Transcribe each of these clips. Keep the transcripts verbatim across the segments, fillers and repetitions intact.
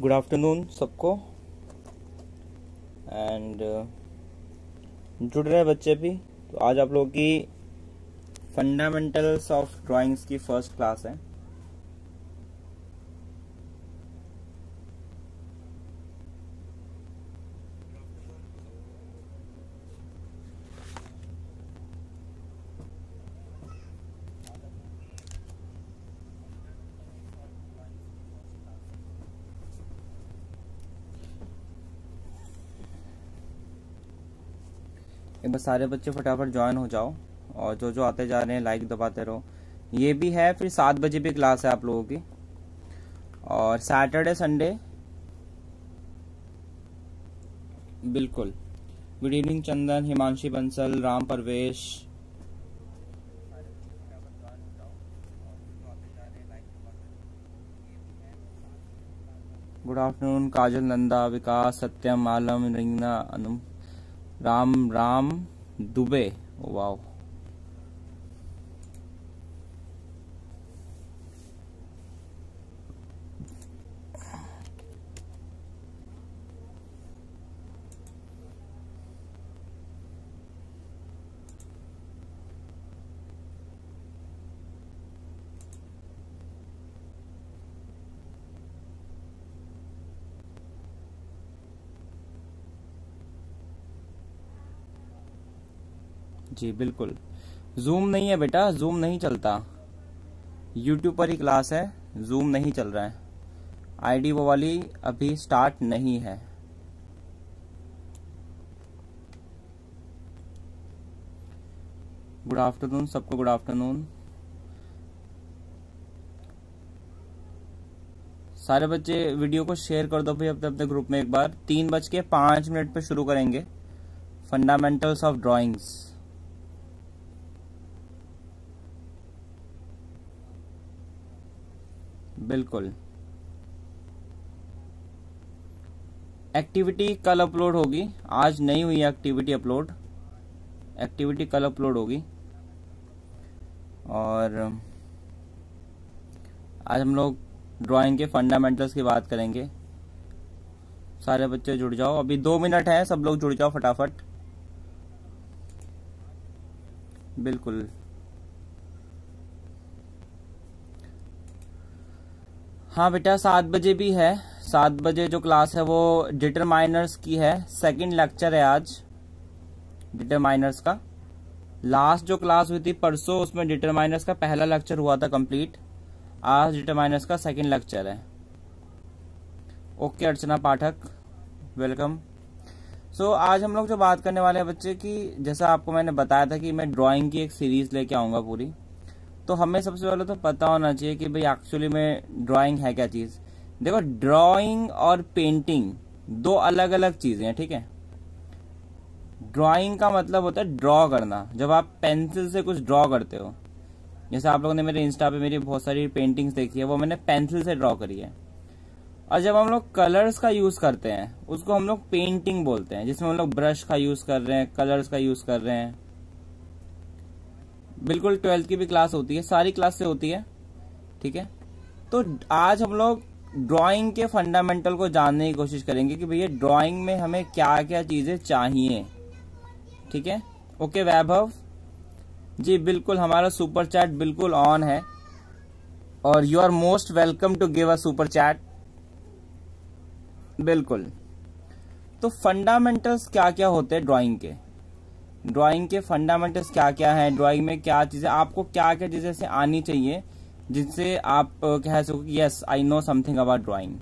Good afternoon सबको। And जुड़ रहे बच्चे भी। तो आज आप लोगों की फंडामेंटल्स ऑफ ड्राइंग्स की फर्स्ट क्लास है। एक बार सारे बच्चे फटाफट ज्वाइन हो जाओ और जो जो आते जा रहे हैं लाइक दबाते रहो। ये भी है, फिर सात बजे भी क्लास है आप लोगों की, और सैटरडे संडे बिल्कुल। Good evening Chandan, Himanshi Bansal, Ram Parvesh. Good afternoon Kajal, Nanda, Vikas, Satyam, Alam, Ringna, Anu, Ram Ram Dubey. Wow, जी बिल्कुल। जूम नहीं है बेटा, जूम नहीं चलता। यूट्यूब पर ही क्लास है, जूम नहीं चल रहा है। आईडी वो वाली अभी स्टार्ट नहीं है। गुड आफ्टरनून सबको, गुड आफ्टरनून। सारे बच्चे वीडियो को शेयर कर दो भाई अपने अपने ग्रुप में एक बार। तीन बज के पांच मिनट पे शुरू करेंगे फंडामेंटल्स ऑफ ड्राइंग्स। बिल्कुल। एक्टिविटी कल अपलोड होगी, आज नहीं हुई एक्टिविटी अपलोड। एक्टिविटी कल अपलोड होगी। और आज हम लोग ड्राइंग के फंडामेंटल्स की बात करेंगे। सारे बच्चे जुड़ जाओ, अभी दो मिनट है, सब लोग जुड़ जाओ फटाफट। बिल्कुल। हाँ बेटा, सात बजे भी है। सात बजे जो क्लास है वो डिटरमाइनर्स की है। सेकंड लेक्चर है आज डिटरमाइनर्स का। लास्ट जो क्लास हुई थी परसों, उसमें डिटरमाइनर्स का पहला लेक्चर हुआ था कंप्लीट। आज डिटरमाइनर्स का सेकंड लेक्चर है। Okay Archana Pathak, welcome. So so, आज हम लोग जो बात करने वाले हैं बच्चे की, जैसा आपको मैंने बताया था कि मैं ड्राइंग की एक सीरीज लेके आऊंगा पूरी। तो हमें सबसे पहले तो पता होना चाहिए कि भाई एक्चुअली में ड्राइंग है क्या चीज। देखो, ड्राइंग और पेंटिंग दो अलग अलग चीजें हैं, ठीक है। ड्राइंग का मतलब होता है ड्रॉ करना। जब आप पेंसिल से कुछ ड्रॉ करते हो, जैसे आप लोगों ने मेरे इंस्टा पे मेरी बहुत सारी पेंटिंग्स देखी है, वो मैंने पेंसिल से ड्रॉ करी है। और जब हम लोग कलर्स का यूज करते हैं, उसको हम लोग पेंटिंग बोलते हैं, जिसमें हम लोग ब्रश का यूज कर रहे हैं, कलर्स का यूज कर रहे हैं। बिल्कुल, ट्वेल्थ की भी क्लास होती है, सारी क्लास से होती है, ठीक है। तो आज हम लोग ड्राइंग के फंडामेंटल को जानने की कोशिश करेंगे कि भैया ड्राइंग में हमें क्या क्या चीजें चाहिए, ठीक है। ओके वैभव जी, बिल्कुल हमारा सुपर चैट बिल्कुल ऑन है, और you are most welcome to give a super chat. बिल्कुल। तो फंडामेंटल्स क्या क्या होते हैं ड्राइंग के, ड्राइंग के फंडामेंटल्स क्या क्या हैं, ड्राइंग में क्या चीजें आपको क्या क्या चीजें से आनी चाहिए जिनसे आप कह सको कि yes I know something about drawing.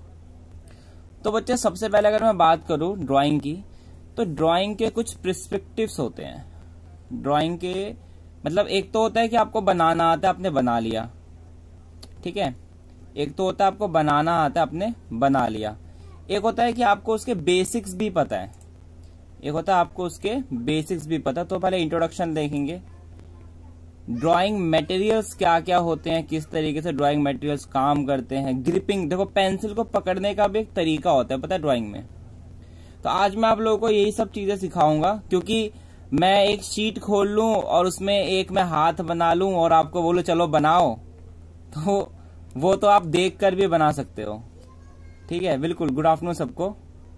तो बच्चे, सबसे पहले अगर मैं बात करूं ड्राइंग की, तो ड्राइंग के कुछ पर्सपेक्टिव्स होते हैं। ड्राइंग के मतलब एक तो होता है कि आपको बनाना आता है, आपने बना लिया, ठीक है। एक तो होता है आपको बनाना आता है, आपने बना लिया। एक होता है कि आपको उसके बेसिक्स भी पता है। एक होता है आपको उसके बेसिक्स भी पता। तो पहले इंट्रोडक्शन देखेंगे। ड्राइंग मटेरियल्स क्या क्या होते हैं, किस तरीके से ड्राइंग मटेरियल्स काम करते हैं। ग्रिपिंग, देखो पेंसिल को पकड़ने का भी एक तरीका होता है, पता है ड्राइंग में। तो आज मैं आप लोगों को यही सब चीजें सिखाऊंगा, क्योंकि मैं एक शीट खोल लूं और उसमें एक मैं हाथ बना लूं और आपको बोलूं चलो बनाओ, तो वो तो आप देख कर भी बना सकते हो। ठीक है, बिल्कुल। गुड आफ्टरनून सबको।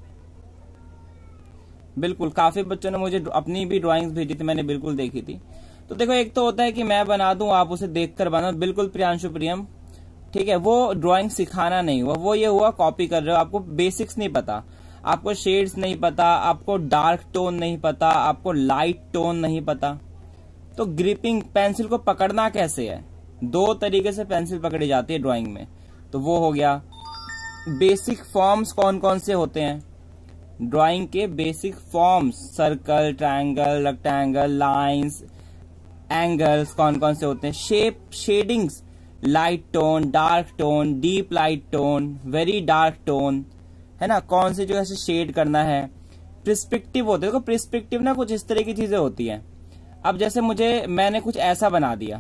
बिल्कुल, काफी बच्चों ने मुझे अपनी भी ड्राइंग्स भेजी थी, मैंने बिल्कुल देखी थी। तो देखो, एक तो होता है कि मैं बना दूं, आप उसे देखकर बनाओ। बिल्कुल प्रियांशु प्रियम, ठीक है, वो ड्राइंग सिखाना नहीं हुआ, वो ये हुआ कॉपी कर रहे हो। आपको बेसिक्स नहीं पता, आपको शेड्स नहीं पता, आपको डार्क टोन नहीं पता, आपको लाइट टोन नहीं पता। तो ग्रिपिंग, पेंसिल को पकड़ना कैसे है, दो तरीके से पेंसिल पकड़ी जाती है ड्राइंग में। तो वो हो गया। बेसिक फॉर्म्स कौन कौन से होते हैं ड्राइंग के? Basic forms, circle, triangle, rectangle, lines, angles कौन कौन से होते हैं? Shape, shadings, light tone, dark tone, deep light tone, very dark tone, है ना, कौन से जो ऐसे शेड करना है। प्रिस्पेक्टिव होते हैं, देखो प्रिस्पेक्टिव ना कुछ इस तरह की चीजें होती हैं। अब जैसे मुझे, मैंने कुछ ऐसा बना दिया,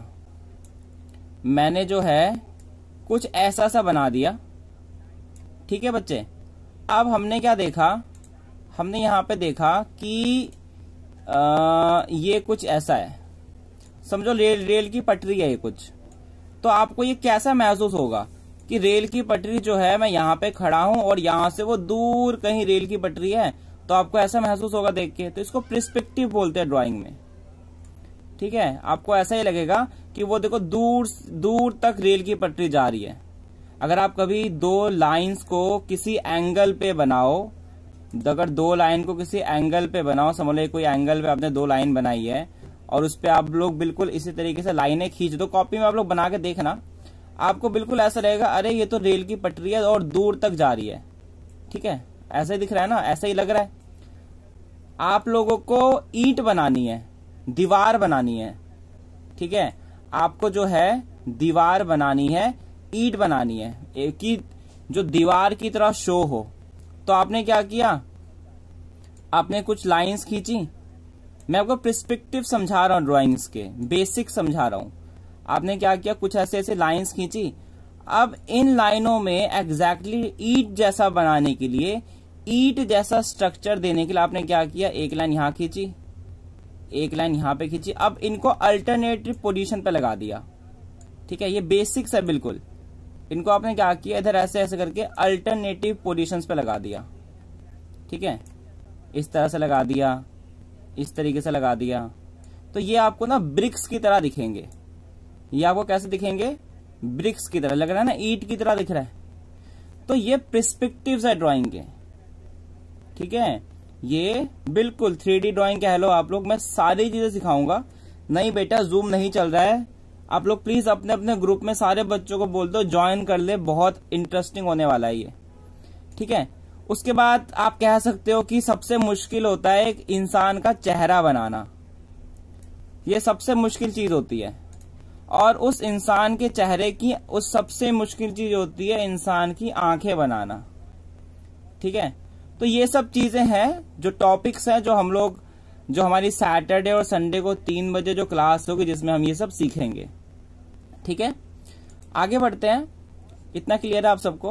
मैंने जो है कुछ ऐसा सा बना दिया, ठीक है बच्चे। अब हमने क्या देखा, हमने यहां पे देखा कि आ, ये कुछ ऐसा है, समझो रेल रेल की पटरी है ये कुछ। तो आपको ये कैसा महसूस होगा कि रेल की पटरी जो है, मैं यहाँ पे खड़ा हूं और यहां से वो दूर कहीं रेल की पटरी है, तो आपको ऐसा महसूस होगा देख के। तो इसको प्रिस्पेक्टिव बोलते हैं ड्राइंग में, ठीक है। आपको ऐसा ही लगेगा कि वो देखो दूर दूर तक रेल की पटरी जा रही है। अगर आप कभी दो लाइंस को किसी एंगल पे बनाओ, अगर दो लाइन को किसी एंगल पे बनाओ, समझ लो कोई एंगल पे आपने दो लाइन बनाई है और उस पे आप लोग बिल्कुल इसी तरीके से लाइनें खींच दो, कॉपी में आप लोग बना के देखना, आपको बिल्कुल ऐसा रहेगा, अरे ये तो रेल की पटरी है और दूर तक जा रही है, ठीक है। ऐसा ही दिख रहा है ना, ऐसा ही लग रहा है। आप लोगों को ईंट बनानी है, दीवार बनानी है, ठीक है। आपको जो है दीवार बनानी है, ईंट बनानी है, एक ही जो दीवार की तरह शो हो। तो आपने क्या किया, आपने कुछ लाइंस खींची। मैं आपको प्रिस्पेक्टिव समझा रहा हूं, ड्राइंग्स के बेसिक समझा रहा हूं। आपने क्या किया, कुछ ऐसे ऐसे लाइंस खींची। अब इन लाइनों में एग्जैक्टली ईंट जैसा बनाने के लिए, ईंट जैसा स्ट्रक्चर देने के लिए आपने क्या किया, एक लाइन यहां खींची, एक लाइन यहां पे खींची। अब इनको अल्टरनेटिव पोजीशन पे लगा दिया, ठीक है। ये बेसिक्स है बिल्कुल। इनको आपने क्या किया, इधर ऐसे ऐसे करके अल्टरनेटिव पोजीशंस पे लगा दिया, ठीक है। इस तरह से लगा दिया, इस तरीके से लगा दिया। तो ये आपको ना ब्रिक्स की तरह दिखेंगे। ये आपको कैसे दिखेंगे, ब्रिक्स की तरह लग रहा है ना, ईंट की तरह दिख रहा है। तो ये पर्सपेक्टिव्स है ड्राइंग के, ठीक है। ये बिल्कुल थ्री डी ड्राइंग कह लो आप लोग। मैं सारी चीजें सिखाऊंगा। नहीं बेटा, जूम नहीं चल रहा है। आप लोग प्लीज अपने अपने ग्रुप में सारे बच्चों को बोल दो ज्वाइन कर ले, बहुत इंटरेस्टिंग होने वाला है ये, ठीक है। उसके बाद आप कह सकते हो कि सबसे मुश्किल होता है एक इंसान का चेहरा बनाना। ये सबसे मुश्किल चीज होती है। और उस इंसान के चेहरे की उस सबसे मुश्किल चीज होती है इंसान की आंखें बनाना, ठीक है। तो ये सब चीजें हैं जो टॉपिक्स हैं, जो हम लोग, जो हमारी सैटरडे और संडे को तीन बजे जो क्लास होगी, जिसमें हम ये सब सीखेंगे, ठीक है। आगे बढ़ते हैं। इतना क्लियर है आप सबको?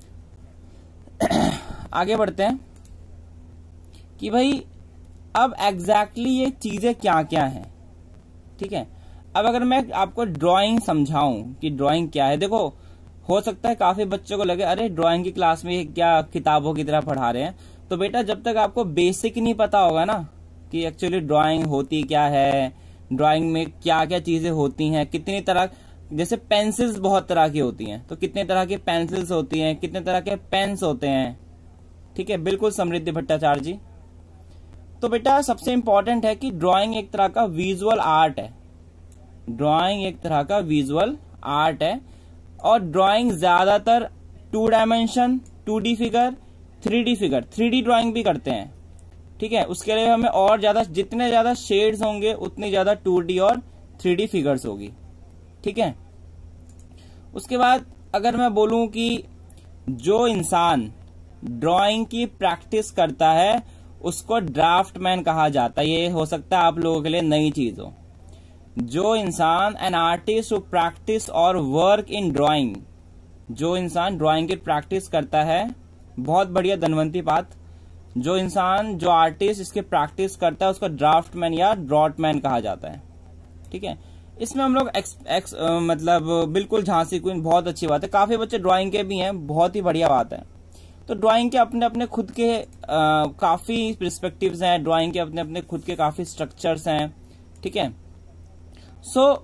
आगे बढ़ते हैं कि भाई अब एग्जैक्टली ये चीजें क्या क्या हैं, ठीक है। अब अगर मैं आपको ड्राइंग समझाऊं कि ड्राइंग क्या है, देखो हो सकता है काफी बच्चों को लगे अरे ड्राइंग की क्लास में क्या किताबों की तरह पढ़ा रहे हैं। तो बेटा जब तक आपको बेसिक नहीं पता होगा ना कि एक्चुअली ड्राइंग होती क्या है, ड्राइंग में क्या क्या चीजें होती हैं, कितनी तरह, जैसे पेंसिल्स बहुत तरह की होती हैं, तो कितने तरह की पेंसिल्स होती हैं, कितने तरह के पेन्स होते हैं, ठीक है। बिल्कुल समृद्धि भट्टाचार्य जी। तो बेटा सबसे इंपॉर्टेंट है कि ड्राइंग एक तरह का विजुअल आर्ट है। ड्राइंग एक तरह का विजुअल आर्ट है और ड्राइंग ज्यादातर two dimension, two D figure, three D figure, three D drawing भी करते हैं, ठीक है। उसके लिए हमें और ज्यादा, जितने ज्यादा शेड्स होंगे उतनी ज्यादा टू डी और थ्री डी फिगर्स होगी, ठीक है। उसके बाद अगर मैं बोलूं कि जो इंसान ड्राइंग की प्रैक्टिस करता है उसको ड्राफ्टमैन कहा जाता है। ये हो सकता है आप लोगों के लिए नई चीज हो। जो इंसान, एन आर्टिस्ट हु प्रैक्टिस और वर्क इन ड्राइंग, जो इंसान ड्राइंग की प्रैक्टिस करता है, बहुत बढ़िया धनवंती बात, जो इंसान, जो आर्टिस्ट इसकी प्रैक्टिस करता है उसको ड्राफ्टमैन या ड्रॉटमैन कहा जाता है, ठीक है। इसमें हम लोग एक्स, एक्स मतलब बिल्कुल झांसी क्वीन, बहुत अच्छी बात है। काफी बच्चे ड्राइंग के भी हैं, बहुत ही बढ़िया बात है। तो ड्राइंग के अपने अपने खुद के आ, काफी पर्सपेक्टिव्स हैं, ड्राइंग के अपने अपने खुद के काफी स्ट्रक्चर्स हैं, ठीक है। सो so,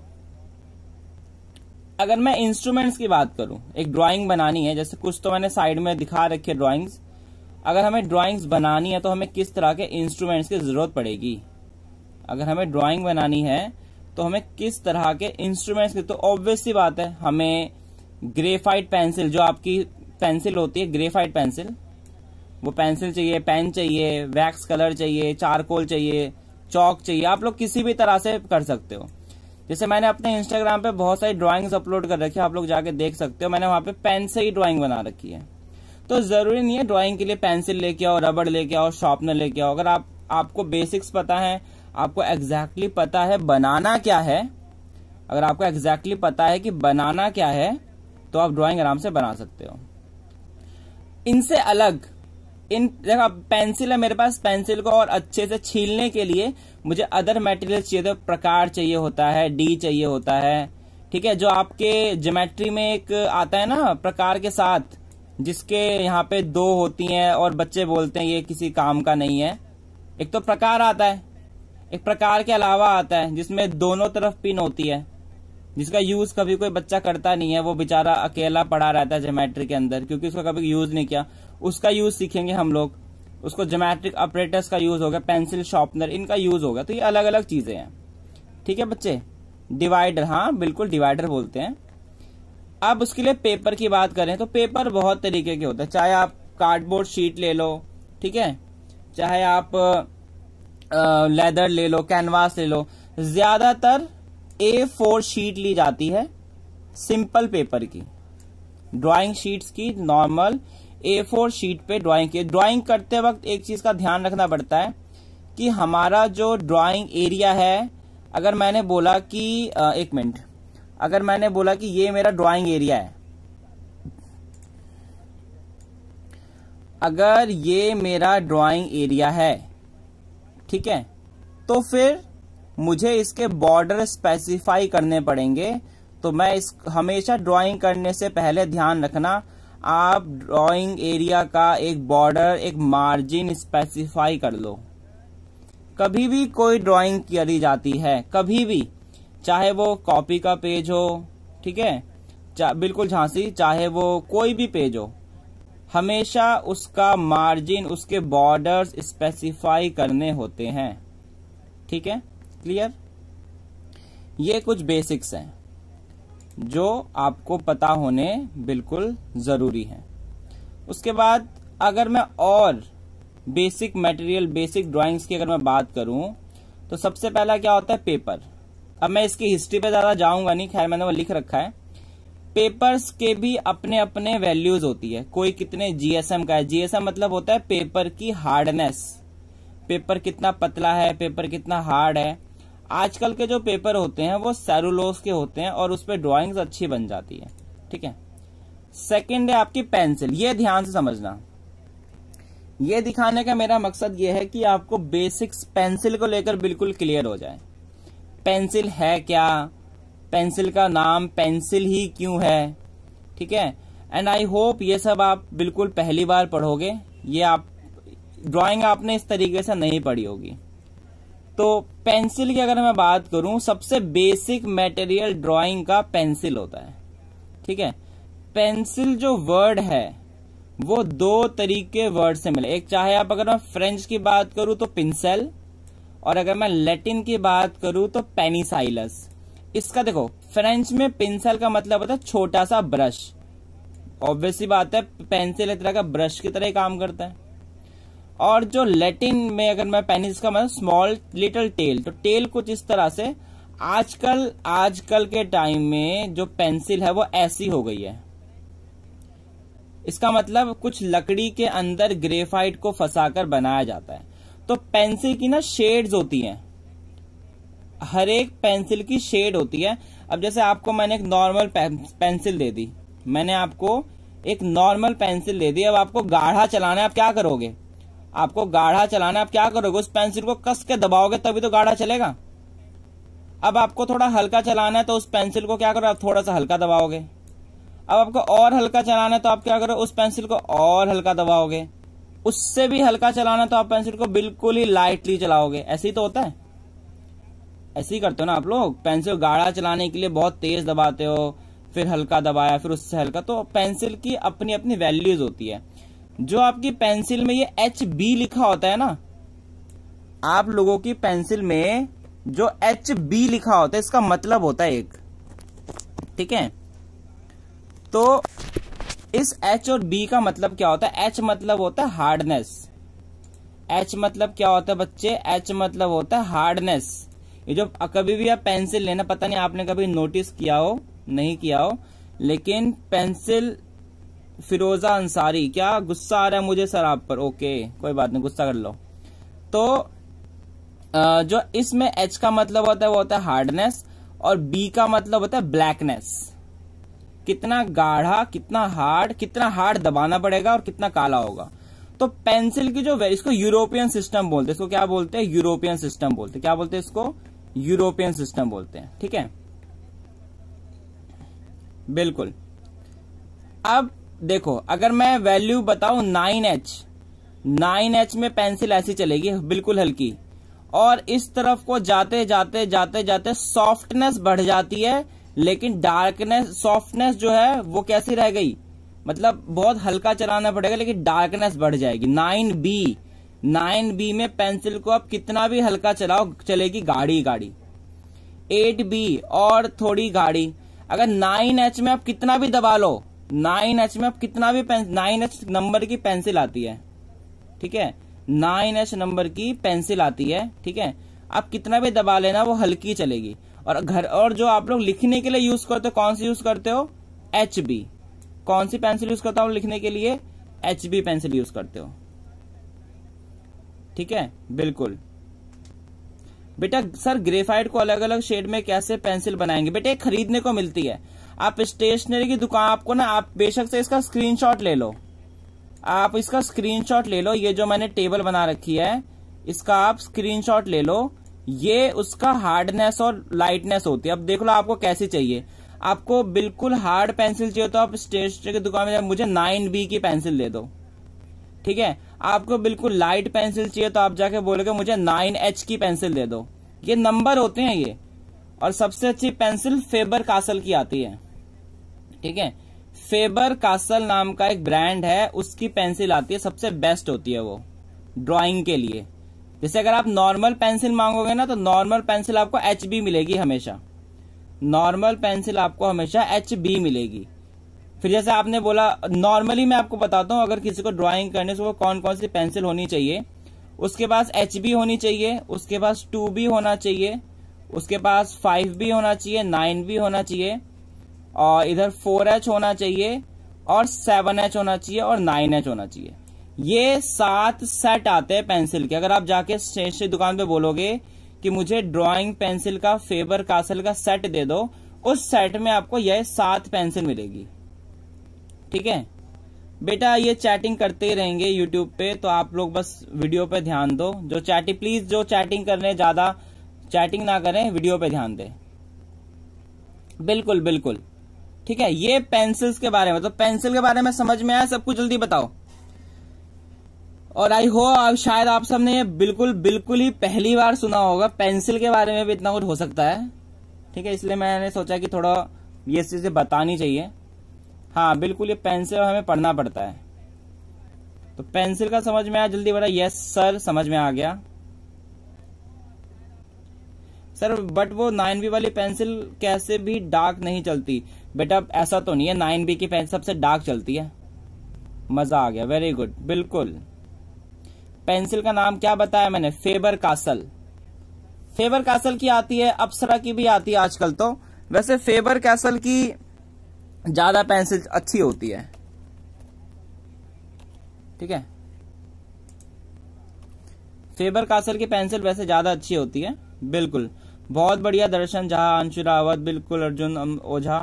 अगर मैं इंस्ट्रूमेंट्स की बात करूं, एक ड्राइंग बनानी है, जैसे कुछ तो मैंने साइड में दिखा रखे ड्राइंग्स, अगर हमें ड्राइंग्स बनानी है तो हमें किस तरह के इंस्ट्रूमेंट्स की जरूरत पड़ेगी। अगर हमें ड्राइंग बनानी है तो हमें किस तरह के इंस्ट्रूमेंट्स की, तो ऑब्वियस सी बात है हमें ग्रेफाइट पेंसिल, जो आपकी पेंसिल होती है ग्रेफाइट पेंसिल, वो पेंसिल चाहिए, पेन चाहिए, वैक्स कलर चाहिए, चारकोल चाहिए, चौक चाहिए। आप लोग किसी भी तरह से कर सकते हो। जैसे मैंने अपने इंस्टाग्राम पे बहुत सारी ड्राइंग्स अपलोड कर रखी है, आप लोग जाके देख सकते हो। मैंने वहां पे पेन से ही ड्राइंग बना रखी है। तो जरूरी नहीं है ड्राइंग के लिए पेंसिल लेके आओ, रबड़ लेके आओ, शार्पनर लेके आओ। अगर आप आपको बेसिक्स पता है, आपको एग्जैक्टली exactly पता है बनाना क्या है, अगर आपको एग्जैक्टली exactly पता है कि बनाना क्या है, तो आप ड्राइंग आराम से बना सकते हो। इनसे अलग, इन देखो पेंसिल है मेरे पास, पेंसिल को और अच्छे से छीलने के लिए मुझे अदर मटेरियल चाहिए, तो प्रकार चाहिए होता है, डी चाहिए होता है, ठीक है। जो आपके ज्योमेट्री में एक आता है ना प्रकार के साथ, जिसके यहाँ पे दो होती हैं और बच्चे बोलते हैं ये किसी काम का नहीं है। एक तो प्रकार आता है, एक प्रकार के अलावा आता है जिसमें दोनों तरफ पिन होती है, जिसका यूज कभी कोई बच्चा करता नहीं है, वो बेचारा अकेला पड़ा रहता है ज्योमेट्री के अंदर, क्योंकि उसका कभी यूज नहीं किया। उसका यूज सीखेंगे हम लोग, उसको ज्योमेट्रिक ऑपरेटर्स का यूज होगा, पेंसिल, शार्पनर, इनका यूज होगा। तो ये अलग अलग चीजें हैं, ठीक है बच्चे। डिवाइडर, हाँ बिल्कुल डिवाइडर बोलते हैं। अब उसके लिए पेपर की बात करें तो पेपर बहुत तरीके के होते हैं, चाहे आप कार्डबोर्ड शीट ले लो, ठीक है, चाहे आप लेदर ले लो, कैनवास ले लो। ज्यादातर ए फोर शीट ली जाती है सिंपल पेपर की, ड्राइंग शीट्स की, नॉर्मल ए फोर शीट पे ड्राइंग की। ड्राइंग करते वक्त एक चीज का ध्यान रखना पड़ता है कि हमारा जो ड्राइंग एरिया है, अगर मैंने बोला कि एक मिनट अगर मैंने बोला कि ये मेरा ड्राइंग एरिया है, अगर ये मेरा ड्राइंग एरिया है, ठीक है, तो फिर मुझे इसके बॉर्डर स्पेसिफाई करने पड़ेंगे। तो मैं इस हमेशा ड्राइंग करने से पहले ध्यान रखना, आप ड्राइंग एरिया का एक बॉर्डर, एक मार्जिन स्पेसिफाई कर लो। कभी भी कोई ड्राइंग करी जाती है, कभी भी, चाहे वो कॉपी का पेज हो, ठीक है, बिल्कुल झांसी, चाहे वो कोई भी पेज हो, हमेशा उसका मार्जिन, उसके बॉर्डर्स स्पेसिफाई करने होते हैं, ठीक है, क्लियर। ये कुछ बेसिक्स हैं जो आपको पता होने बिल्कुल जरूरी है। उसके बाद अगर मैं और बेसिक मटेरियल, बेसिक ड्राइंग्स की अगर मैं बात करूं, तो सबसे पहला क्या होता है, पेपर। अब मैं इसकी हिस्ट्री पे ज्यादा जाऊंगा नहीं, खैर मैंने वो लिख रखा है। पेपर्स के भी अपने अपने वैल्यूज होती है, कोई कितने जीएसएम का है। जीएसएम मतलब होता है पेपर की हार्डनेस, पेपर कितना पतला है, पेपर कितना हार्ड है। आजकल के जो पेपर होते हैं वो सेलुलोज के होते हैं और उस पर ड्राइंग्स अच्छी बन जाती है, ठीक है। सेकंड है आपकी पेंसिल। ये ध्यान से समझना, ये दिखाने का मेरा मकसद ये है कि आपको बेसिक्स पेंसिल को लेकर बिल्कुल क्लियर हो जाए। पेंसिल है क्या, पेंसिल का नाम पेंसिल ही क्यों है, ठीक है। एंड आई होप ये सब आप बिल्कुल पहली बार पढ़ोगे, ये आप ड्राइंग आपने इस तरीके से नहीं पढ़ी होगी। तो पेंसिल की अगर मैं बात करूं, सबसे बेसिक मटेरियल ड्राइंग का पेंसिल होता है, ठीक है। पेंसिल जो वर्ड है वो दो तरीके वर्ड से मिले, एक चाहे आप अगर मैं फ्रेंच की बात करूं तो पिंसेल, और अगर मैं लैटिन की बात करूं तो पेनिसाइलस। इसका देखो, फ्रेंच में पिंसल का मतलब होता है छोटा सा ब्रश, ऑब्वियसली बात है पेंसिल एक तरह का ब्रश की तरह ही काम करता है। और जो लैटिन में अगर मैं पेनिस का मतलब स्मॉल लिटिल टेल, तो टेल कुछ इस तरह से। आजकल आजकल के टाइम में जो पेंसिल है वो ऐसी हो गई है, इसका मतलब कुछ लकड़ी के अंदर ग्रेफाइट को फंसाकर बनाया जाता है। तो पेंसिल की ना शेड्स होती हैं, हर एक पेंसिल की शेड होती है। अब जैसे आपको मैंने एक नॉर्मल पेंसिल दे दी, मैंने आपको एक नॉर्मल पेंसिल दे दी, अब आपको गाढ़ा चलाना है, आप क्या करोगे, आपको गाढ़ा चलाना है, आप क्या करोगे, उस पेंसिल को कस के दबाओगे तभी तो गाढ़ा चलेगा। अब आपको थोड़ा हल्का चलाना है तो उस पेंसिल को क्या करो, आप थोड़ा सा हल्का दबाओगे। अब आपको और हल्का चलाना है तो आप क्या करो, उस पेंसिल को और हल्का दबाओगे, उससे भी हल्का चलाना है तो आप पेंसिल को बिल्कुल ही लाइटली चलाओगे। ऐसे ही तो होता है, ऐसे ही करते हो ना आप लोग। पेंसिल गाढ़ा चलाने के लिए बहुत तेज दबाते हो, फिर हल्का दबाया, फिर उससे हल्का। तो पेंसिल की अपनी अपनी वैल्यूज होती है। जो आपकी पेंसिल में ये एच बी लिखा होता है ना, आप लोगों की पेंसिल में जो एच बी लिखा होता है इसका मतलब होता है एक, ठीक है। तो इस एच और बी का मतलब क्या होता है? एच मतलब होता है हार्डनेस। एच मतलब क्या होता है बच्चे? एच मतलब होता है हार्डनेस। ये जो कभी भी आप पेंसिल लेना, पता नहीं आपने कभी नोटिस किया हो नहीं किया हो, लेकिन पेंसिल फिरोजा अंसारी, क्या गुस्सा आ रहा है मुझे सर आप पर? ओके कोई बात नहीं, गुस्सा कर लो। तो जो इसमें एच का मतलब होता है वो होता है हार्डनेस, और बी का मतलब होता है ब्लैकनेस। कितना गाढ़ा, कितना हार्ड, कितना हार्ड दबाना पड़ेगा और कितना काला होगा। तो पेंसिल की जो, इसको यूरोपियन सिस्टम बोलते हैं। इसको क्या बोलते हैं? यूरोपियन सिस्टम बोलते हैं। क्या बोलते हैं इसको? यूरोपियन सिस्टम बोलते हैं, ठीक है, बिल्कुल। अब देखो, अगर मैं वैल्यू बताऊं नाइन एच, नाइन एच में पेंसिल ऐसी चलेगी बिल्कुल हल्की, और इस तरफ को जाते जाते जाते जाते सॉफ्टनेस बढ़ जाती है, लेकिन डार्कनेस, सॉफ्टनेस जो है वो कैसी रह गई? मतलब बहुत हल्का चलाना पड़ेगा लेकिन डार्कनेस बढ़ जाएगी। नाइन बी, नाइन बी में पेंसिल को आप कितना भी हल्का चलाओ चलेगी गाढ़ी गाढ़ी। एट बी और थोड़ी गाढ़ी। अगर नाइन एच में आप कितना भी दबा लो, नाइन एच में आप कितना भी, नाइन एच नंबर की पेंसिल आती है, ठीक है, नाइन एच नंबर की पेंसिल आती है, ठीक है, आप कितना भी दबा लेना वो हल्की चलेगी। और घर, और जो आप लोग लिखने के लिए यूज करते हो, कौन सी यूज करते हो? H B. कौन सी पेंसिल यूज करता हूं लिखने के लिए? एच बी पेंसिल यूज करते हो, ठीक है, बिल्कुल। बेटा सर ग्रेफाइट को अलग अलग शेड में कैसे पेंसिल बनाएंगे? बेटा खरीदने को मिलती है, आप स्टेशनरी की दुकान, आपको ना, आप बेशक से इसका स्क्रीनशॉट ले लो, आप इसका स्क्रीनशॉट ले लो। ये जो मैंने टेबल बना रखी है इसका आप स्क्रीनशॉट ले लो। ये उसका हार्डनेस और लाइटनेस होती है। अब देख लो आपको कैसी चाहिए। आपको बिल्कुल हार्ड पेंसिल चाहिए तो आप स्टेशनरी की दुकान में मुझे नाइन बी की पेंसिल दे दो, ठीक है। आपको बिल्कुल लाइट पेंसिल चाहिए तो आप जाके बोलोगे मुझे नाइन एच की पेंसिल दे दो। ये नंबर होते हैं ये। और सबसे अच्छी पेंसिल फेबर कासल की आती है, ठीक है। फेबर कासल नाम का एक ब्रांड है, उसकी पेंसिल आती है, सबसे बेस्ट होती है वो ड्राइंग के लिए। जैसे अगर आप नॉर्मल पेंसिल मांगोगे ना तो नॉर्मल पेंसिल आपको एच बी मिलेगी हमेशा, नॉर्मल पेंसिल आपको हमेशा एच बी मिलेगी। फिर जैसे आपने बोला, नॉर्मली मैं आपको बताता हूँ अगर किसी को ड्राइंग करने से वो कौन कौन सी पेंसिल होनी चाहिए। उसके पास एच बी होनी चाहिए, उसके पास टू बी होना चाहिए, उसके पास फाइव बी होना चाहिए, नाइन बी होना चाहिए, और इधर फोर एच होना चाहिए, और सेवन एच होना चाहिए, और नाइन एच होना चाहिए। ये सात सेट आते हैं पेंसिल के। अगर आप जाके स्टेशनरी दुकान पे बोलोगे कि मुझे ड्राइंग पेंसिल का फेबर कासल का सेट दे दो, उस सेट में आपको यह सात पेंसिल मिलेगी, ठीक है। बेटा ये चैटिंग करते ही रहेंगे यूट्यूब पे, तो आप लोग बस वीडियो पे ध्यान दो। जो चैटिंग, प्लीज जो चैटिंग कर रहे हैं ज्यादा चैटिंग ना करें, वीडियो पे ध्यान दें। बिल्कुल बिल्कुल, ठीक है। ये पेंसिल्स के बारे में, तो पेंसिल के बारे में समझ में आया सब कुछ? जल्दी बताओ। और आई हो अब शायद आप सबने ये बिल्कुल बिल्कुल ही पहली बार सुना होगा, पेंसिल के बारे में भी इतना कुछ हो सकता है, ठीक है। इसलिए मैंने सोचा कि थोड़ा ये चीजें बतानी चाहिए। हाँ बिल्कुल, ये पेंसिल हमें पढ़ना पड़ता है। तो पेंसिल का समझ में आया? जल्दी बता। यस सर समझ में आ गया सर। बट वो नाइन बी वाली पेंसिल कैसे भी डार्क नहीं चलती। बेटा ऐसा तो नहीं है, नाइन बी की पेंसिल सबसे डार्क चलती है। मजा आ गया, वेरी गुड, बिल्कुल। पेंसिल का नाम क्या बताया मैंने? Favour castle. फेबर कासल की आती है, अप्सरा की भी आती है आजकल तो। वैसे फेबर कासल की ज्यादा पेंसिल अच्छी होती है, ठीक है। फेबर कासल की पेंसिल वैसे ज्यादा अच्छी होती है, बिल्कुल। बहुत बढ़िया दर्शन झा, अंशु रावत, बिल्कुल अर्जुन ओझा,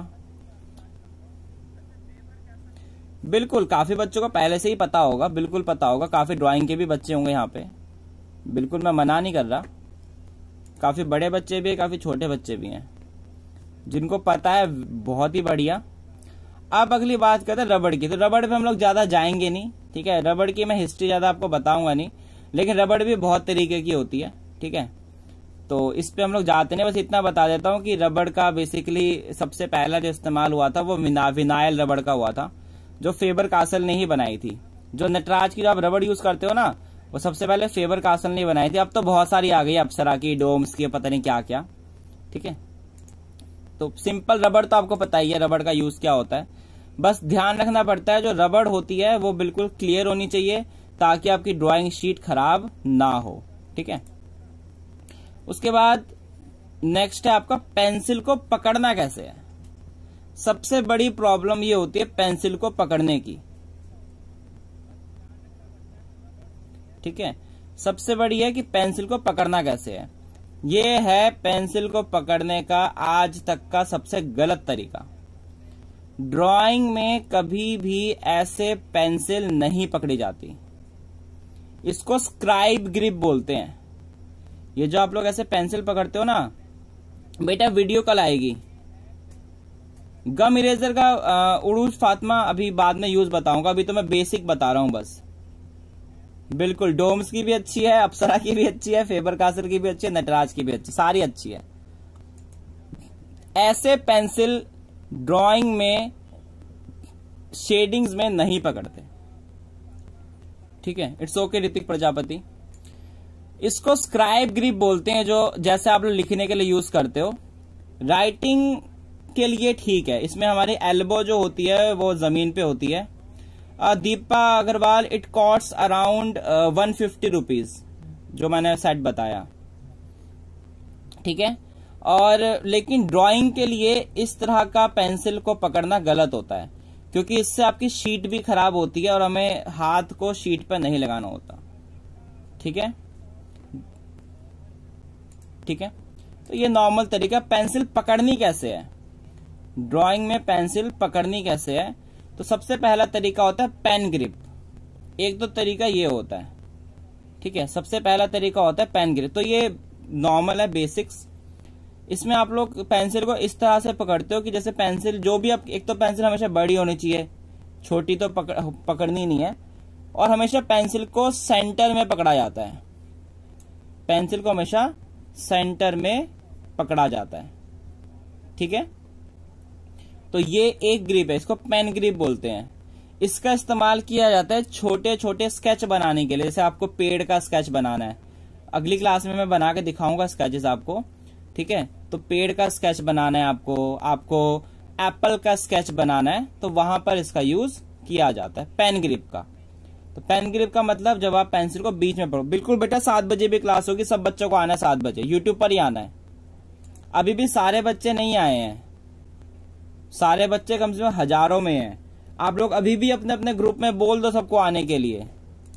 बिल्कुल। काफी बच्चों को पहले से ही पता होगा, बिल्कुल पता होगा। काफी ड्राइंग के भी बच्चे होंगे यहाँ पे, बिल्कुल मैं मना नहीं कर रहा। काफी बड़े बच्चे भी हैं, काफी छोटे बच्चे भी हैं जिनको पता है, बहुत ही बढ़िया। अब अगली बात करते हैं रबड़ की। तो रबड़ पे हम लोग ज्यादा जाएंगे नहीं, ठीक है। रबड़ की मैं हिस्ट्री ज्यादा आपको बताऊंगा नहीं, लेकिन रबड़ भी बहुत तरीके की होती है, ठीक है। तो इस पे हम लोग जाते नहीं, बस इतना बता देता हूँ कि रबड़ का बेसिकली सबसे पहला जो इस्तेमाल हुआ था वो विना, विनाइल रबड़ का हुआ था, जो फेबर कासल ने ही बनाई थी। जो नटराज की जो आप रबड़ यूज करते हो ना, वो सबसे पहले फेबर कासल ने बनाई थी। अब तो बहुत सारी आ गई, अप्सरा की, डोम्स की, पता नहीं क्या क्या, ठीक है। तो सिंपल रबड़ तो आपको पता ही है रबड़ का यूज क्या होता है। बस ध्यान रखना पड़ता है जो रबड़ होती है वो बिल्कुल क्लियर होनी चाहिए, ताकि आपकी ड्राइंग शीट खराब ना हो, ठीक है। उसके बाद नेक्स्ट है आपका पेंसिल को पकड़ना कैसे है। सबसे बड़ी प्रॉब्लम ये होती है पेंसिल को पकड़ने की, ठीक है। सबसे बड़ी है कि पेंसिल को पकड़ना कैसे है। ये है पेंसिल को पकड़ने का आज तक का सबसे गलत तरीका। ड्राइंग में कभी भी ऐसे पेंसिल नहीं पकड़ी जाती, इसको स्क्राइब ग्रिप बोलते हैं। ये जो आप लोग ऐसे पेंसिल पकड़ते हो ना बेटा, वीडियो कल आएगी। गम इरेजर का उरूज फातिमा अभी बाद में यूज बताऊंगा, अभी तो मैं बेसिक बता रहा हूं बस। बिल्कुल, डोम्स की भी अच्छी है, अप्सरा की भी अच्छी है, फेबर कासल की भी अच्छी है, नटराज की भी अच्छी, सारी अच्छी है। ऐसे पेंसिल ड्राइंग में शेडिंग्स में नहीं पकड़ते, ठीक है। It's okay Hritik Prajapati. इसको स्क्राइब ग्रिप बोलते हैं, जो जैसे आप लोग लिखने के लिए यूज करते हो। राइटिंग के लिए ठीक है, इसमें हमारी एल्बो जो होती है वो जमीन पे होती है। Deepa Agarwal, it cost around one fifty rupees, जो मैंने सेट बताया, ठीक है। और लेकिन ड्राइंग के लिए इस तरह का पेंसिल को पकड़ना गलत होता है, क्योंकि इससे आपकी शीट भी खराब होती है और हमें हाथ को शीट पर नहीं लगाना होता, ठीक है, ठीक है। तो ये नॉर्मल तरीका। पेंसिल पकड़नी कैसे है, ड्राइंग में पेंसिल पकड़नी कैसे है, तो सबसे पहला तरीका होता है पेन ग्रिप। एक तो तरीका ये होता है, ठीक है। सबसे पहला तरीका होता है पेन ग्रिप, तो ये नॉर्मल है, बेसिक्स। इसमें आप लोग पेंसिल को इस तरह से पकड़ते हो कि जैसे पेंसिल जो भी आप, एक तो पेंसिल हमेशा बड़ी होनी चाहिए, छोटी तो पकड़, पकड़नी नहीं है। और हमेशा पेंसिल को सेंटर में पकड़ा जाता है, पेंसिल को हमेशा सेंटर में पकड़ा जाता है, ठीक है। तो ये एक ग्रिप है, इसको पेन ग्रिप बोलते हैं। इसका इस्तेमाल किया जाता है छोटे छोटे स्केच बनाने के लिए। जैसे आपको पेड़ का स्केच बनाना है, अगली क्लास में मैं बना के दिखाऊंगा स्केचेस आपको, ठीक है। तो पेड़ का स्केच बनाना है आपको, आपको एप्पल का स्केच बनाना है, तो वहां पर इसका यूज किया जाता है पेन ग्रिप का। तो पेन ग्रिप का मतलब जब आप पेंसिल को बीच में पकड़ो। बिल्कुल बेटा, सात बजे भी क्लास होगी, सब बच्चों को आना है सात बजे, यूट्यूब पर ही आना है। अभी भी सारे बच्चे नहीं आए हैं, सारे बच्चे कम से कम हजारों में हैं। आप लोग अभी भी अपने अपने ग्रुप में बोल दो सबको आने के लिए।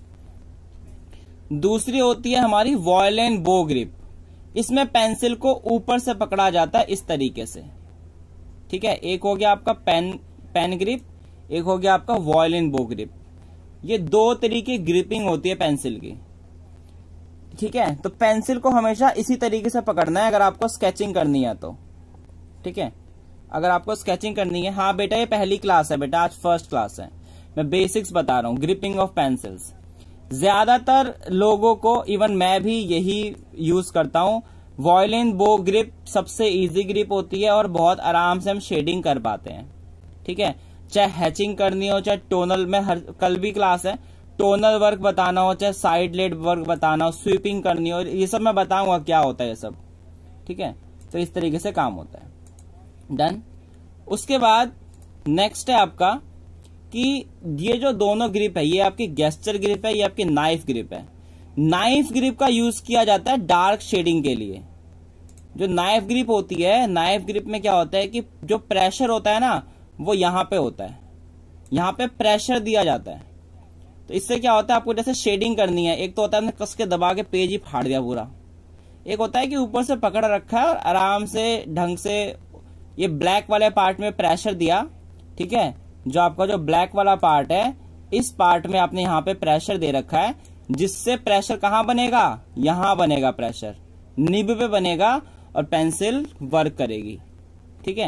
दूसरी होती है हमारी वॉयलिन बो ग्रिप। इसमें पेंसिल को ऊपर से पकड़ा जाता है इस तरीके से, ठीक है। एक हो गया आपका पेन पेन ग्रिप, एक हो गया आपका वॉयलिन बो ग्रिप। ये दो तरीके ग्रिपिंग होती है पेंसिल की, ठीक है। तो पेंसिल को हमेशा इसी तरीके से पकड़ना है अगर आपको स्केचिंग करनी है तो, ठीक है। अगर आपको स्केचिंग करनी है, हाँ बेटा ये पहली क्लास है बेटा, आज फर्स्ट क्लास है, मैं बेसिक्स बता रहा हूँ ग्रिपिंग ऑफ पेंसिल्स। ज्यादातर लोगों को, इवन मैं भी यही यूज करता हूँ। वॉयलिन बो ग्रिप सबसे इजी ग्रिप होती है और बहुत आराम से हम शेडिंग कर पाते हैं, ठीक है। चाहे हैचिंग करनी हो, चाहे टोनल में, हर कल भी क्लास है, टोनल वर्क बताना हो, चाहे साइड लेड वर्क बताना हो, स्वीपिंग करनी हो, ये सब मैं बताऊंगा क्या होता है ये सब, ठीक है। तो इस तरीके से काम होता है। डन। उसके बाद नेक्स्ट है आपका कि ये जो दोनों ग्रिप है, ये आपकी गेस्चर ग्रिप है, ये आपकी नाइफ ग्रिप है। नाइफ ग्रिप का यूज किया जाता है डार्क शेडिंग के लिए। जो नाइफ ग्रिप होती है, नाइफ ग्रिप में क्या होता है कि जो प्रेशर होता है ना, वो यहां पे होता है, यहां पे प्रेशर दिया जाता है। तो इससे क्या होता है, आपको जैसे शेडिंग करनी है, एक तो होता है कस के दबा के पेज ही फाड़ दिया पूरा, एक होता है कि ऊपर से पकड़ रखा है और आराम से ढंग से ये ब्लैक वाले पार्ट में प्रेशर दिया, ठीक है। जो आपका जो ब्लैक वाला पार्ट है, इस पार्ट में आपने यहाँ पे प्रेशर दे रखा है, जिससे प्रेशर कहाँ बनेगा, यहां बनेगा प्रेशर, निब पे बनेगा और पेंसिल वर्क करेगी, ठीक है।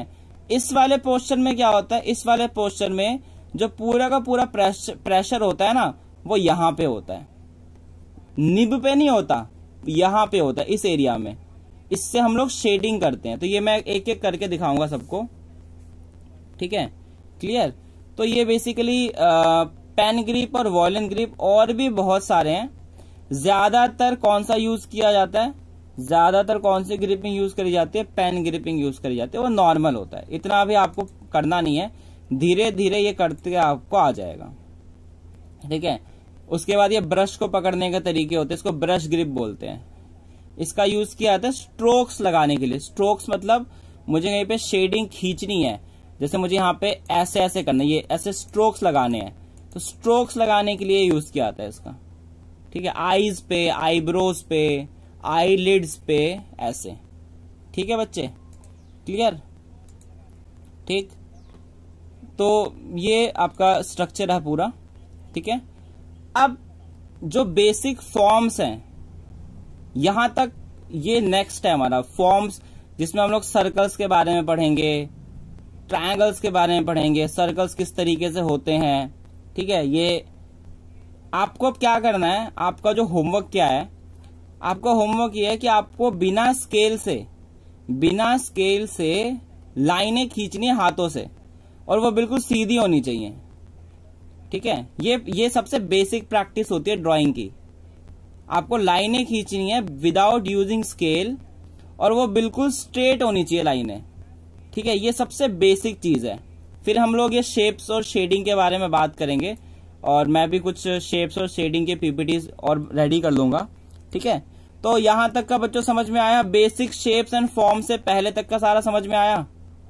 इस वाले पोस्चर में क्या होता है, इस वाले पोस्चर में जो पूरा का पूरा प्रेशर प्रेशर होता है ना, वो यहां पे होता है, निब पे नहीं होता, यहां पे होता है, इस एरिया में। इससे हम लोग शेडिंग करते हैं। तो ये मैं एक एक करके दिखाऊंगा सबको, ठीक है, क्लियर। तो ये बेसिकली पेन ग्रिप और वॉयलिन ग्रिप और भी बहुत सारे हैं। ज्यादातर कौन सा यूज किया जाता है, ज्यादातर कौन सी ग्रिपिंग यूज करी जाती है, पेन ग्रिपिंग यूज करी जाती है। वो नॉर्मल होता है, इतना भी आपको करना नहीं है, धीरे धीरे ये करते आपको आ जाएगा, ठीक है। उसके बाद ये ब्रश को पकड़ने के तरीके होते हैं, इसको ब्रश ग्रिप बोलते हैं। इसका यूज किया जाता है स्ट्रोक्स लगाने के लिए। स्ट्रोक्स मतलब मुझे कहीं पे शेडिंग खींचनी है, जैसे मुझे यहाँ पे ऐसे ऐसे करना है, ये ऐसे स्ट्रोक्स लगाने हैं, तो स्ट्रोक्स लगाने के लिए यूज किया जाता है इसका, ठीक है। आईज पे, आईब्रोज पे, आई लिड्स पे, ऐसे, ठीक है बच्चे, क्लियर, ठीक। तो ये आपका स्ट्रक्चर है पूरा, ठीक है। अब जो बेसिक फॉर्म्स हैं यहां तक, ये नेक्स्ट है हमारा फॉर्म्स, जिसमें हम लोग सर्कल्स के बारे में पढ़ेंगे, ट्रायंगल्स के बारे में पढ़ेंगे, सर्कल्स किस तरीके से होते हैं, ठीक है। ये आपको अब क्या करना है, आपका जो होमवर्क क्या है, आपका होमवर्क ये है कि आपको बिना स्केल से, बिना स्केल से लाइनें खींचनी है हाथों से, और वो बिल्कुल सीधी होनी चाहिए, ठीक है। ये ये सबसे बेसिक प्रैक्टिस होती है ड्राइंग की। आपको लाइनें खींचनी है विदाउट यूजिंग स्केल, और वो बिल्कुल स्ट्रेट होनी चाहिए लाइनें, ठीक है। ये सबसे बेसिक चीज है। फिर हम लोग ये शेप्स और शेडिंग के बारे में बात करेंगे, और मैं भी कुछ शेप्स और शेडिंग के पीपीटीज और रेडी कर लूंगा, ठीक है। तो यहां तक का बच्चों समझ में आया, बेसिक शेप्स एंड फॉर्म से पहले तक का सारा समझ में आया,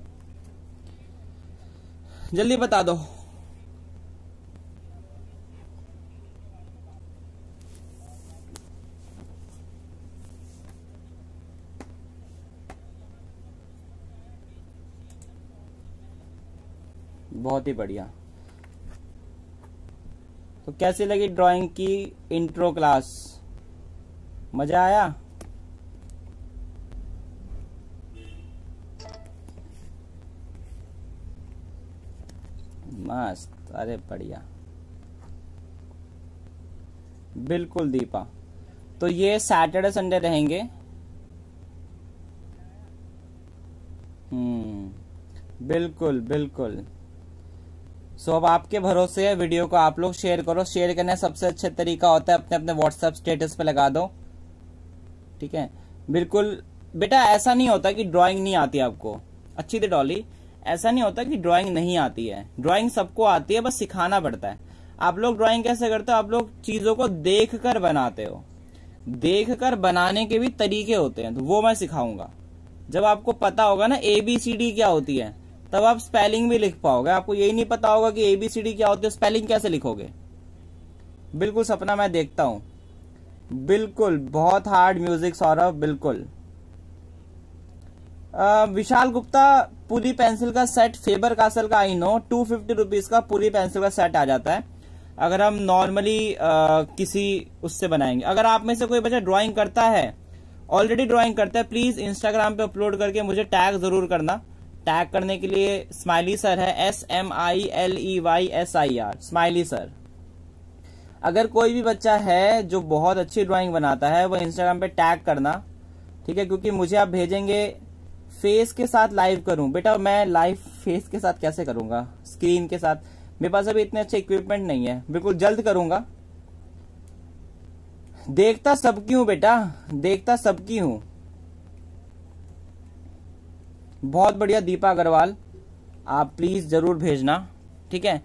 जल्दी बता दो। बहुत ही बढ़िया। तो कैसी लगी ड्राइंग की इंट्रो क्लास, मजा आया? मस्त, अरे बढ़िया, बिल्कुल दीपा। तो ये सैटरडे संडे रहेंगे। हम्म, बिल्कुल बिल्कुल। सो अब आपके भरोसे है, वीडियो को आप लोग शेयर करो। शेयर करने सबसे अच्छा तरीका होता है अपने अपने व्हाट्सएप स्टेटस पे लगा दो, ठीक है। बिल्कुल बेटा, ऐसा नहीं होता कि ड्राइंग नहीं आती आपको, अच्छी थी डॉली, ऐसा नहीं होता कि ड्राइंग नहीं आती है, ड्राइंग सबको आती है, बस सिखाना पड़ता है। आप लोग ड्राइंग कैसे करते हो, आप लोग चीजों को देख कर बनाते हो, देख कर बनाने के भी तरीके होते हैं, तो वो मैं सिखाऊंगा। जब आपको पता होगा ना ए बी सी डी क्या होती है, तब आप स्पेलिंग भी लिख पाओगे। आपको यही नहीं पता होगा कि ए बी सी डी क्या होती है, स्पेलिंग कैसे लिखोगे। बिल्कुल सपना, मैं देखता हूं, बिल्कुल बहुत हार्ड म्यूजिक सौरभ, बिल्कुल। आ, विशाल गुप्ता, पूरी पेंसिल का सेट फेबर कासल का, I know, two fifty rupees का पूरी पेंसिल का सेट आ जाता है अगर हम नॉर्मली किसी उससे बनाएंगे। अगर आप में से कोई बच्चा ड्राइंग करता है, ऑलरेडी ड्राइंग करता है, प्लीज इंस्टाग्राम पे अपलोड करके मुझे टैग जरूर करना। टैग करने के लिए स्माइली सर है, S M I L E Y S I R, smiley sir. अगर कोई भी बच्चा है जो बहुत अच्छी ड्राइंग बनाता है, वो इंस्टाग्राम पे टैग करना, ठीक है। क्योंकि मुझे आप भेजेंगे फेस के साथ लाइव करूं, बेटा मैं लाइव फेस के साथ कैसे करूंगा, स्क्रीन के साथ, मेरे पास अभी इतने अच्छे इक्विपमेंट नहीं है, बिल्कुल जल्द करूंगा। देखता सबकी हूं बेटा, देखता सबकी हूं। बहुत बढ़िया दीपा अग्रवाल, आप प्लीज जरूर भेजना, ठीक है।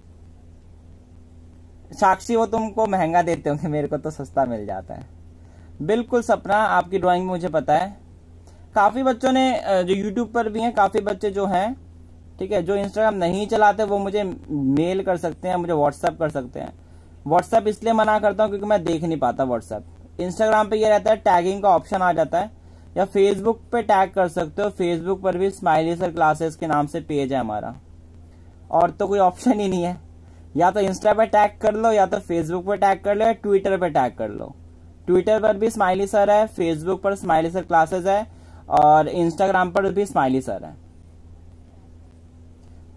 साक्षी, वो तुमको महंगा देते होंगे, मेरे को तो सस्ता मिल जाता है। बिल्कुल सपना, आपकी ड्राइंग में मुझे पता है। काफी बच्चों ने, जो यूट्यूब पर भी हैं, काफी बच्चे जो हैं, ठीक है, जो इंस्टाग्राम नहीं चलाते, वो मुझे मेल कर सकते हैं, मुझे व्हाट्सएप कर सकते हैं। व्हाट्सएप इसलिए मना करता हूं क्योंकि मैं देख नहीं पाता व्हाट्सएप। इंस्टाग्राम पे ये रहता है टैगिंग का ऑप्शन आ जाता है, या फेसबुक पे टैग कर सकते हो। फेसबुक पर भी स्माइली सर क्लासेस के नाम से पेज है हमारा, और तो कोई ऑप्शन ही नहीं है। या तो इंस्टा पे टैग कर लो, या तो फेसबुक पे टैग कर लो, या ट्विटर पे टैग कर लो। ट्विटर पर भी स्माइली सर है, फेसबुक पर स्माइली सर क्लासेस है, और इंस्टाग्राम पर भी स्माइली सर है।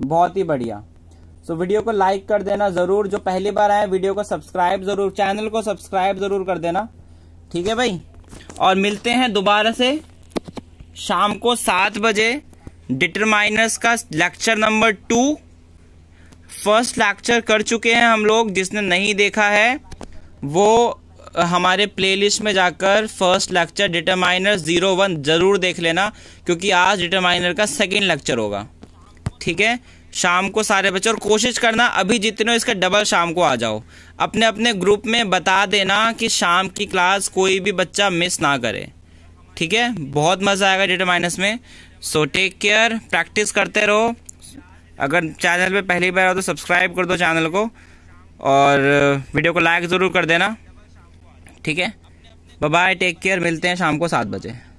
बहुत ही बढ़िया। सो वीडियो को लाइक कर देना जरूर, जो पहली बार आए वीडियो को सब्सक्राइब जरूर, चैनल को सब्सक्राइब जरूर कर देना, ठीक है भाई। और मिलते हैं दोबारा से शाम को सात बजे डिटरमाइनर्स का lecture number two. First lecture कर चुके हैं हम लोग, जिसने नहीं देखा है वो हमारे प्लेलिस्ट में जाकर first lecture determiner zero one जरूर देख लेना, क्योंकि आज डिटरमाइनर का सेकंड लेक्चर होगा, ठीक है। शाम को सारे बच्चे, और कोशिश करना अभी जितने इसका डबल शाम को आ जाओ। अपने अपने ग्रुप में बता देना कि शाम की क्लास कोई भी बच्चा मिस ना करे, ठीक है। बहुत मज़ा आएगा डिटरमाइनर्स में। सो टेक केयर, प्रैक्टिस करते रहो। अगर चैनल पे पहली बार हो तो सब्सक्राइब कर दो चैनल को, और वीडियो को लाइक ज़रूर कर देना, ठीक है। बाय बाय, टेक केयर, मिलते हैं शाम को सात बजे।